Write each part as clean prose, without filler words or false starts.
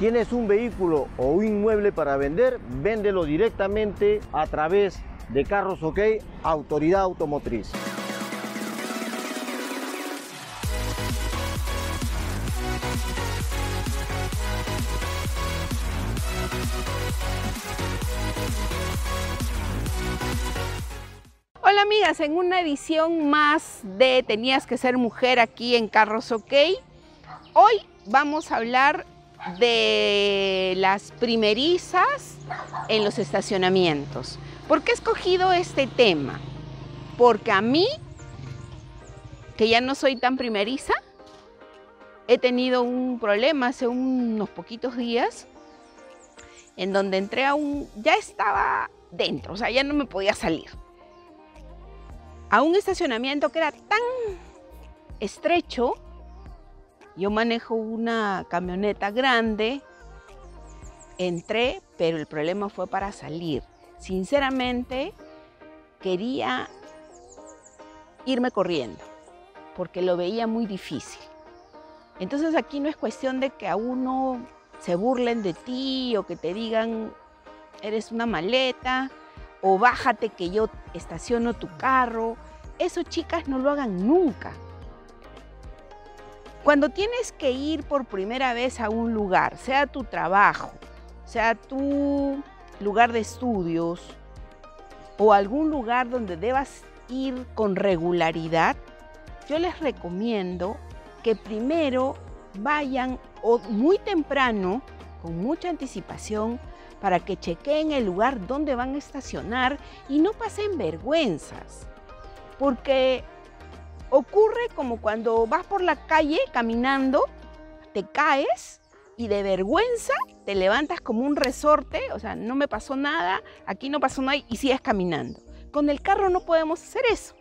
¿Tienes un vehículo o un inmueble para vender? Véndelo directamente a través de Carros OK, Autoridad Automotriz. Hola amigas, en una edición más de Tenías que ser mujer aquí en Carros OK. Hoy vamos a hablar de las primerizas en los estacionamientos. ¿Por qué he escogido este tema? Porque a mí, que ya no soy tan primeriza, he tenido un problema hace unos poquitos días en donde entré ya estaba dentro, o sea, ya no me podía salir. A un estacionamiento que era tan estrecho. Yo manejo una camioneta grande, entré, pero el problema fue para salir. Sinceramente, quería irme corriendo, porque lo veía muy difícil. Entonces aquí no es cuestión de que a uno se burlen de ti o que te digan, eres una maleta, o bájate que yo estaciono tu carro. Eso, chicas, no lo hagan nunca. Cuando tienes que ir por primera vez a un lugar, sea tu trabajo, sea tu lugar de estudios o algún lugar donde debas ir con regularidad, yo les recomiendo que primero vayan muy temprano, con mucha anticipación, para que chequeen el lugar donde van a estacionar y no pasen vergüenzas. Porque ocurre como cuando vas por la calle caminando, te caes y de vergüenza te levantas como un resorte, o sea, no me pasó nada, aquí no pasó nada y sigues caminando. Con el carro no podemos hacer eso.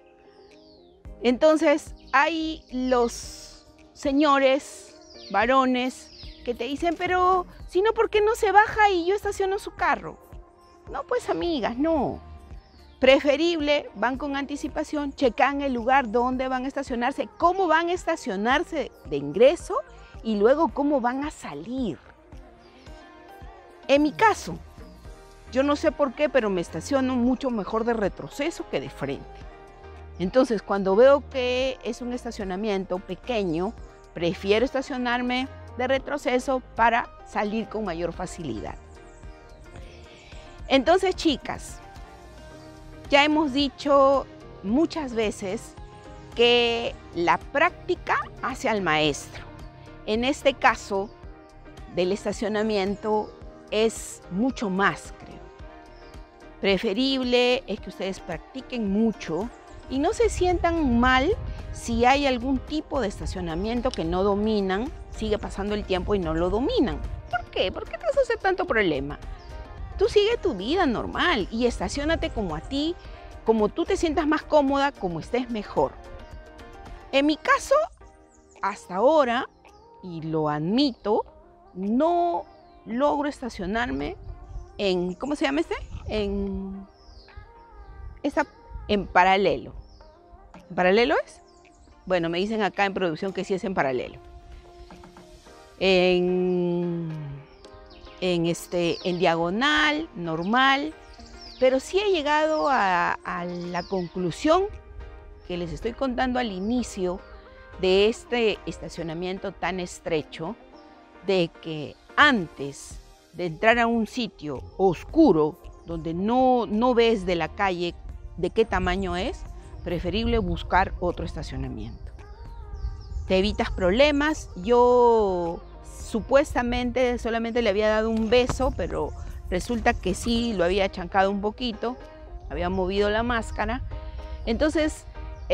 Entonces hay los señores, varones, que te dicen, pero si no, ¿por qué no se baja y yo estaciono su carro? No, pues amigas, no. Preferible, van con anticipación, checan el lugar donde van a estacionarse, cómo van a estacionarse de ingreso y luego cómo van a salir. En mi caso, yo no sé por qué, pero me estaciono mucho mejor de retroceso que de frente. Entonces, cuando veo que es un estacionamiento pequeño, prefiero estacionarme de retroceso para salir con mayor facilidad. Entonces, chicas, ya hemos dicho muchas veces que la práctica hace al maestro. En este caso del estacionamiento es mucho más, creo. Preferible es que ustedes practiquen mucho y no se sientan mal si hay algún tipo de estacionamiento que no dominan, sigue pasando el tiempo y no lo dominan. ¿Por qué? ¿Por qué te hace tanto problema? Tú sigue tu vida normal y estaciónate como tú te sientas más cómoda, como estés mejor. En mi caso, hasta ahora, y lo admito, no logro estacionarme en, ¿cómo se llama este? En paralelo. ¿En paralelo es? Bueno, me dicen acá en producción que sí es en paralelo. En diagonal, normal, pero sí he llegado a la conclusión que les estoy contando al inicio de este estacionamiento tan estrecho, de que antes de entrar a un sitio oscuro, donde no ves de la calle de qué tamaño es, preferible buscar otro estacionamiento. Te evitas problemas. Yo supuestamente solamente le había dado un beso, pero resulta que sí lo había achancado un poquito, había movido la máscara. Entonces,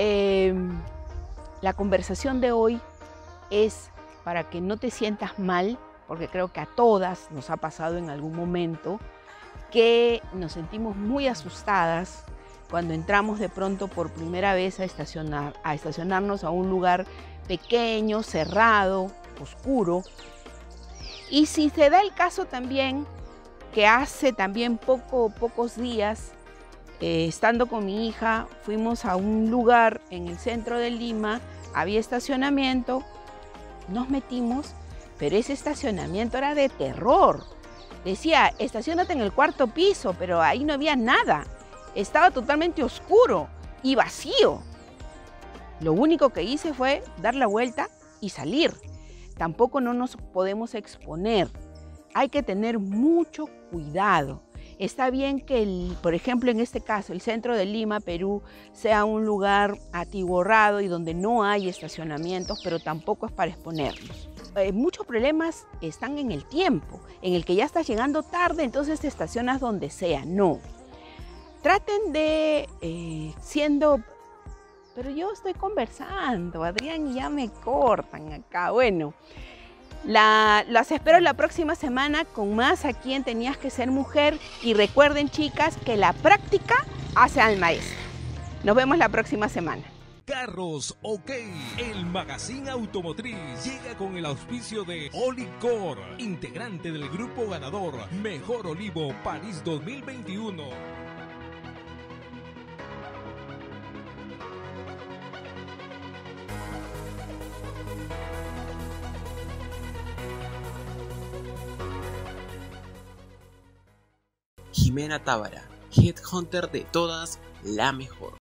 la conversación de hoy es para que no te sientas mal, porque creo que a todas nos ha pasado en algún momento que nos sentimos muy asustadas cuando entramos de pronto por primera vez a estacionarnos a un lugar pequeño, cerrado, oscuro. Y si se da el caso también que hace también pocos días, estando con mi hija, fuimos a un lugar en el centro de Lima, había estacionamiento, nos metimos pero ese estacionamiento era de terror. Decía, estaciónate en el 4.º piso, pero ahí no había nada. Estaba totalmente oscuro y vacío. Lo único que hice fue dar la vuelta y salir. Tampoco no nos podemos exponer. Hay que tener mucho cuidado. Está bien que, por ejemplo, en este caso, el centro de Lima, Perú, sea un lugar atiborrado y donde no hay estacionamientos, pero tampoco es para exponernos. Muchos problemas están en el tiempo, en el que ya estás llegando tarde, entonces te estacionas donde sea. No. Traten de Pero yo estoy conversando, Adrián, y ya me cortan acá. Bueno, las espero la próxima semana con más aquí en Tenías que ser mujer. Y recuerden, chicas, que la práctica hace al maestro. Nos vemos la próxima semana. Carros OK, el magazine automotriz, llega con el auspicio de Olicor, integrante del grupo ganador Mejor Olivo París 2021. Jimena Tábara, Headhunter de todas, la mejor.